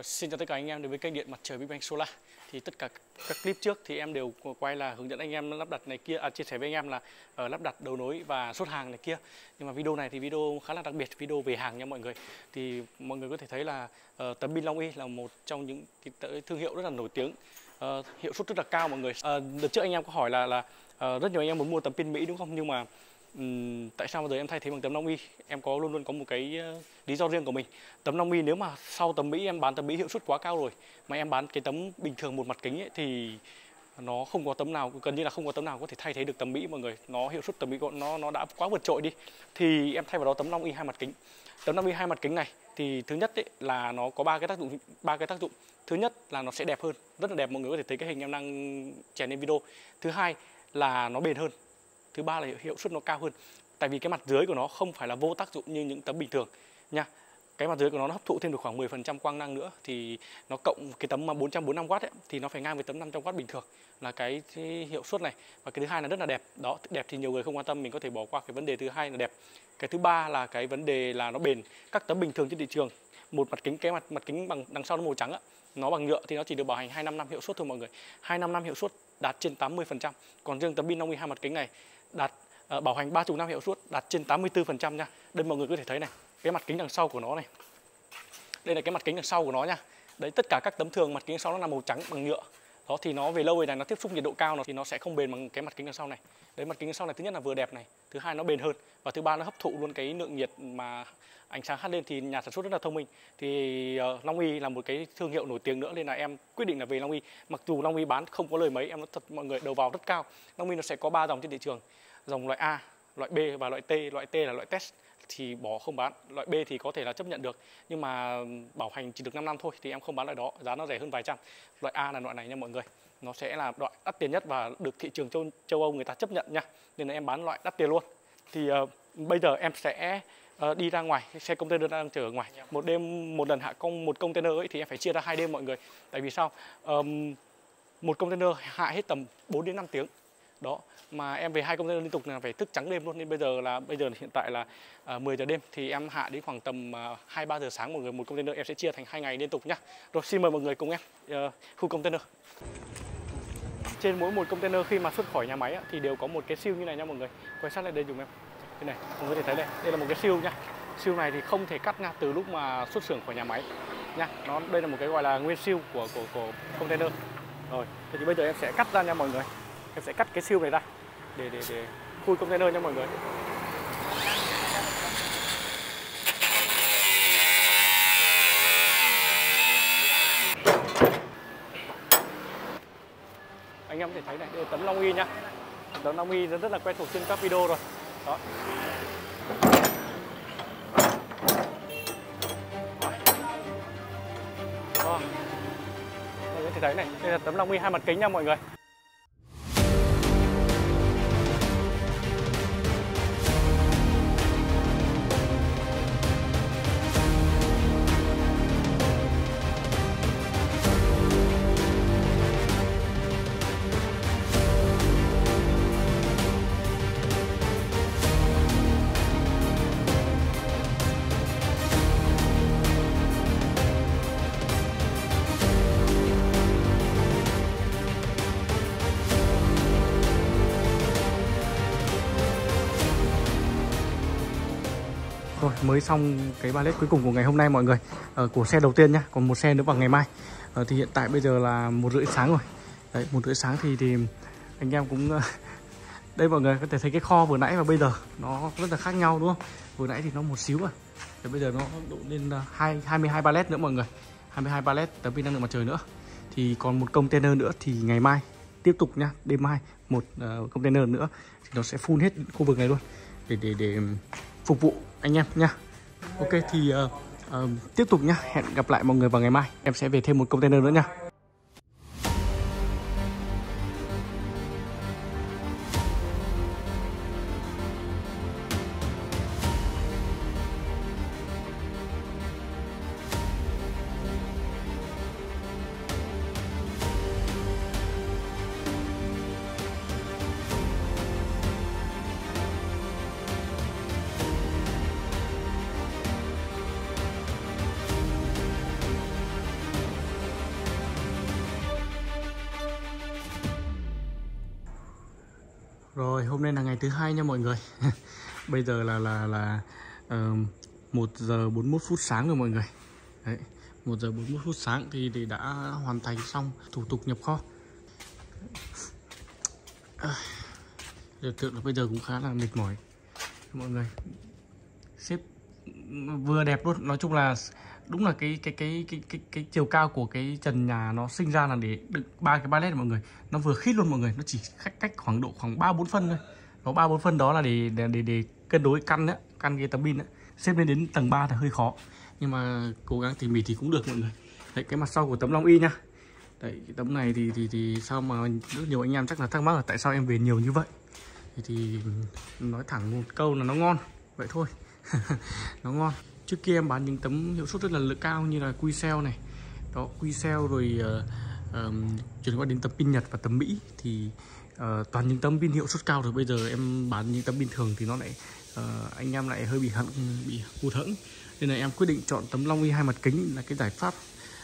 Xin chào tất cả anh em đến với kênh điện mặt trời Big Bang Solar. Thì tất cả các clip trước thì em đều quay là hướng dẫn anh em lắp đặt này kia, chia sẻ với anh em là lắp đặt đấu nối và xuất hàng này kia. Nhưng mà video này thì video khá là đặc biệt, video về hàng nha mọi người. Thì mọi người có thể thấy là tấm pin Long Y là một trong những cái thương hiệu rất là nổi tiếng, hiệu suất rất là cao mọi người. Đợt trước anh em có hỏi là rất nhiều anh em muốn mua tấm pin Mỹ đúng không? Nhưng mà tại sao bây giờ em thay thế bằng tấm Long Y? Em luôn luôn có một cái lý do riêng của mình. Tấm Long Y nếu mà sau tấm Mỹ em bán tấm Mỹ hiệu suất quá cao rồi, mà em bán cái tấm bình thường một mặt kính ấy, thì nó không có tấm nào, gần như là không có tấm nào có thể thay thế được tấm Mỹ mọi người. Nó hiệu suất tấm Mỹ nó đã quá vượt trội đi. Thì em thay vào đó tấm Long Y hai mặt kính. Tấm Long Y hai mặt kính này thì thứ nhất ấy, là nó có ba cái tác dụng. Thứ nhất là nó sẽ đẹp hơn, rất là đẹp, mọi người có thể thấy cái hình em đang chèn lên video. Thứ hai là nó bền hơn. Thứ ba là hiệu suất nó cao hơn. Tại vì cái mặt dưới của nó không phải là vô tác dụng như những tấm bình thường nha. Cái mặt dưới của nó hấp thụ thêm được khoảng 10% quang năng nữa, thì nó cộng cái tấm mà 445W ấy, thì nó phải ngang với tấm 500W bình thường, là cái hiệu suất này. Và cái thứ hai là rất là đẹp. Đó, đẹp thì nhiều người không quan tâm, mình có thể bỏ qua cái vấn đề thứ hai là đẹp. Cái thứ ba là cái vấn đề là nó bền. Các tấm bình thường trên thị trường, một mặt kính, cái mặt kính bằng đằng sau nó màu trắng á, nó bằng nhựa thì nó chỉ được bảo hành 2-5 năm hiệu suất thôi mọi người. 2-5 năm hiệu suất đạt trên 80%. Còn riêng tấm pin Long Y hai mặt kính này đạt bảo hành 30 năm hiệu suất, đạt trên 84% nha. Đây mọi người có thể thấy này, cái mặt kính đằng sau của nó này. Đây là cái mặt kính đằng sau của nó nha. Đấy, tất cả các tấm thường mặt kính đằng sau nó là màu trắng bằng nhựa. Đó thì nó về lâu về này nó tiếp xúc nhiệt độ cao thì nó sẽ không bền bằng cái mặt kính đằng sau này. Đấy, mặt kính đằng sau này thứ nhất là vừa đẹp này, thứ hai nó bền hơn, và thứ ba nó hấp thụ luôn cái lượng nhiệt mà ánh sáng hắt lên, thì nhà sản xuất rất là thông minh. Thì Long Y là một cái thương hiệu nổi tiếng nữa, nên là em quyết định là về Long Y. Mặc dù Long Y bán không có lời mấy, em nói thật mọi người, đầu vào rất cao. Long Y nó sẽ có 3 dòng trên thị trường, dòng loại A, loại B và loại T. Loại T là loại test thì bỏ không bán, loại B thì có thể là chấp nhận được, nhưng mà bảo hành chỉ được 5 năm thôi thì em không bán loại đó, giá nó rẻ hơn vài trăm. Loại A là loại này nha mọi người, nó sẽ là loại đắt tiền nhất và được thị trường châu Âu người ta chấp nhận nha, nên là em bán loại đắt tiền luôn. Thì bây giờ em sẽ đi ra ngoài, xe container đang chở ở ngoài. Một đêm một lần hạ một container ấy thì em phải chia ra 2 đêm mọi người. Tại vì sao? Một container hạ hết tầm 4 đến 5 tiếng. Đó, mà em về 2 container liên tục là phải thức trắng đêm luôn, nên bây giờ hiện tại là 10 giờ đêm thì em hạ đến khoảng tầm 2-3 giờ sáng mọi người. Một container em sẽ chia thành 2 ngày liên tục nhá. Rồi xin mời mọi người cùng em khu container. Trên mỗi một container khi mà xuất khỏi nhà máy thì đều có một cái siêu như này nha mọi người. Quay sát lại đây dùm em. Đây này, mọi người có thể thấy đây là một cái siêu nhá. Siêu này thì không thể cắt nha từ lúc mà xuất xưởng khỏi nhà máy nha. Đây là một cái gọi là nguyên siêu của container. Rồi, thì bây giờ em sẽ cắt ra nha mọi người. Em sẽ cắt cái siêu này ra để khui container nha mọi người. Anh em có thể thấy này, đây là tấm Long Y nhá. Tấm Long Y rất là quen thuộc trên các video rồi. Đó. Đó. Mọi người có thể thấy này, đây là tấm Long Y hai mặt kính nha mọi người. Rồi, mới xong cái ballet cuối cùng của ngày hôm nay mọi người, của xe đầu tiên nhá, còn một xe nữa vào ngày mai. Thì hiện tại bây giờ là 1:30 sáng rồi. Đấy, 1:30 sáng thì anh em cũng đây mọi người có thể thấy cái kho vừa nãy và bây giờ nó rất là khác nhau đúng không? Vừa nãy thì nó một xíu thì bây giờ nó độ lên 22 ballet nữa mọi người. 22 ballet tấm pin năng lượng mặt trời nữa. Thì còn một container nữa thì ngày mai tiếp tục nhá, đêm mai một container nữa thì nó sẽ full hết khu vực này luôn để phục vụ anh em nha. Ok thì tiếp tục nhá, hẹn gặp lại mọi người vào ngày mai. Em sẽ về thêm một container nữa nha. Rồi hôm nay là ngày thứ hai nha mọi người. Bây giờ là 1 giờ 41 phút sáng rồi mọi người. Đấy, 1 giờ 41 phút sáng thì đã hoàn thành xong thủ tục nhập kho. Hiện tượng là bây giờ cũng khá là mệt mỏi mọi người. Xếp vừa đẹp luôn, nói chung là đúng là cái chiều cao của cái trần nhà nó sinh ra là để đựng 3 cái pallet mọi người. Nó vừa khít luôn mọi người, nó chỉ cách khoảng 3-4 phân thôi. Có 3-4 phân đó là để cân đối căn đấy, căn cái tấm pin đấy. Xếp lên tầng 3 thì hơi khó, nhưng mà cố gắng tỉ mỉ thì cũng được mọi người. Đấy, cái mặt sau của tấm Long Y nhá. Đấy, cái tấm này thì sao mà rất nhiều anh em chắc là thắc mắc là tại sao em về nhiều như vậy. Thì nói thẳng một câu là nó ngon vậy thôi. Nó ngon. Trước kia em bán những tấm hiệu suất rất là cao như là Qcell này đó, Qcell rồi chuyển qua đến tấm pin Nhật và tấm Mỹ thì toàn những tấm pin hiệu suất cao. Rồi bây giờ em bán những tấm pin thường thì nó lại anh em lại hơi bị hụt hẫng, nên là em quyết định chọn tấm Long Y 2 mặt kính là cái giải pháp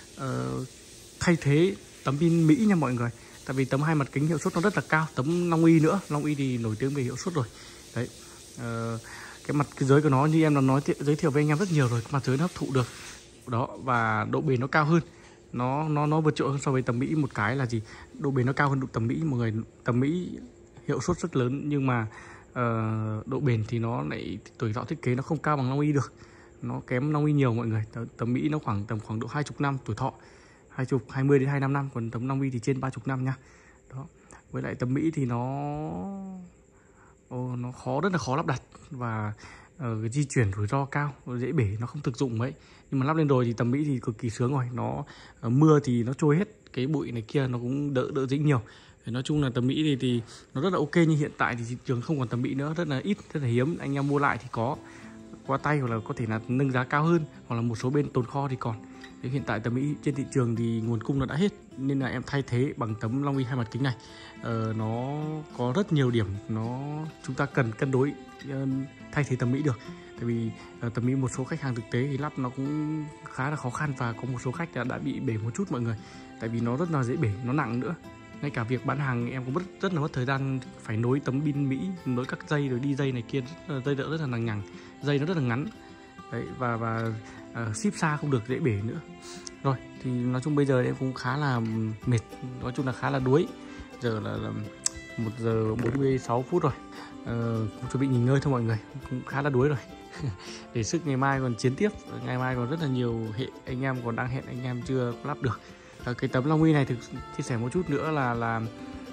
thay thế tấm pin Mỹ nha mọi người. Tại vì tấm 2 mặt kính hiệu suất nó rất là cao, tấm Long Y nữa, Long Y thì nổi tiếng về hiệu suất rồi. Đấy, cái mặt cái dưới của nó như em đã nói giới thiệu với anh em rất nhiều rồi, cái mặt dưới nó hấp thụ được đó và độ bền nó cao hơn, nó vượt trội hơn so với tấm Mỹ. Một cái là gì, độ bền nó cao hơn tấm Mỹ mọi người. Tấm Mỹ hiệu suất rất lớn nhưng mà độ bền thì nó lại tuổi thọ thiết kế nó không cao bằng Long Y được, nó kém Long Y nhiều mọi người. Tấm Mỹ nó khoảng độ 20 năm tuổi thọ, 20 đến 25 năm, còn tấm Long Y thì trên 30 năm nha. Đó. Với lại tấm Mỹ thì nó rất là khó lắp đặt và di chuyển rủi ro cao, dễ bể, nó không thực dụng mấy. Nhưng mà lắp lên rồi thì tấm Mỹ thì cực kỳ sướng rồi. Nó mưa thì nó trôi hết cái bụi này kia, nó cũng đỡ dính nhiều. Nói chung là tấm Mỹ thì nó rất là ok, nhưng hiện tại thì thị trường không còn tấm Mỹ nữa, rất là ít, rất là hiếm. Anh em mua lại thì có qua tay hoặc là có thể là nâng giá cao hơn, hoặc là một số bên tồn kho thì còn. Thế hiện tại tấm Mỹ trên thị trường thì nguồn cung nó đã hết, nên là em thay thế bằng tấm Long Y 2 mặt kính này. Nó có rất nhiều điểm chúng ta cần cân đối thay thế tấm Mỹ được. Tại vì tấm Mỹ một số khách hàng thực tế thì lắp nó cũng khá là khó khăn, và có một số khách đã bị bể một chút mọi người. Tại vì nó rất là dễ bể, nó nặng nữa. Ngay cả việc bán hàng em cũng rất là mất thời gian, phải nối tấm pin Mỹ, nối các dây rồi đi dây này kia, dây đỡ rất là lằng nhằng, dây nó rất là ngắn. Đấy, và ship xa không được, dễ bể nữa. Rồi thì nói chung bây giờ em cũng khá là mệt, nói chung là khá là đuối. Giờ là 1 giờ 46 phút rồi, cũng chuẩn bị nghỉ ngơi thôi mọi người, cũng khá là đuối rồi. Để sức ngày mai còn chiến tiếp, ngày mai còn rất là nhiều anh em còn đang hẹn anh em chưa lắp được. Cái tấm Long Y này thực chia sẻ một chút nữa là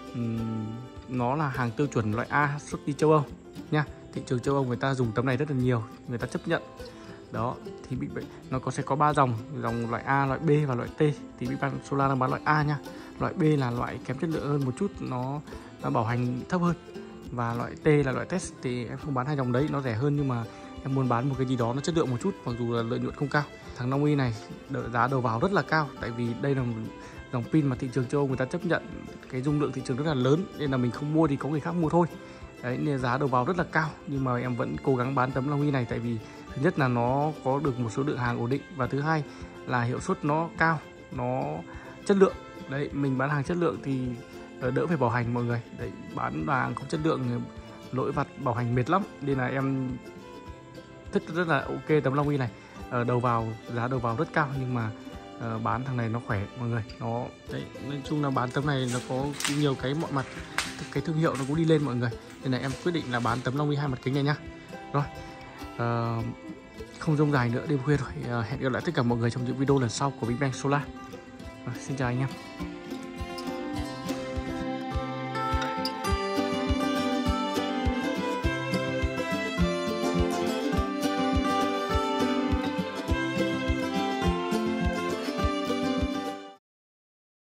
nó là hàng tiêu chuẩn loại A xuất đi châu Âu nha. Thị trường châu Âu người ta dùng tấm này rất là nhiều, người ta chấp nhận. Đó thì nó sẽ có 3 dòng loại A, loại B và loại T. Thì Big Bang Solar đang bán loại A nha. Loại B là loại kém chất lượng hơn một chút, nó bảo hành thấp hơn. Và loại T là loại test, thì em không bán hai dòng đấy, nó rẻ hơn, nhưng mà em muốn bán một cái gì đó nó chất lượng một chút, mặc dù là lợi nhuận không cao. Thằng Long Y này giá đầu vào rất là cao, tại vì đây là một dòng pin mà thị trường châu Âu người ta chấp nhận, cái dung lượng thị trường rất là lớn, nên là mình không mua thì có người khác mua thôi. Đấy, nên giá đầu vào rất là cao, nhưng mà em vẫn cố gắng bán tấm Long Y này, tại vì thứ nhất là nó có được một số lượng hàng ổn định, và thứ hai là hiệu suất nó cao, nó chất lượng. Đấy, mình bán hàng chất lượng thì đỡ phải bảo hành mọi người. Đấy, bán hàng không chất lượng lỗi vặt bảo hành mệt lắm, nên là em thích rất là ok tấm Long Y này. Đầu vào, giá đầu vào rất cao, nhưng mà bán thằng này nó khỏe mọi người. Nó đấy, nói chung là bán tấm này nó có nhiều cái mọi mặt, cái thương hiệu nó cũng đi lên mọi người, nên là em quyết định là bán tấm Long Y 2 mặt kính này nhá. Rồi, không rông dài nữa, đêm khuya rồi. Hẹn gặp lại tất cả mọi người trong những video lần sau của Big Bang Solar. Xin chào anh em.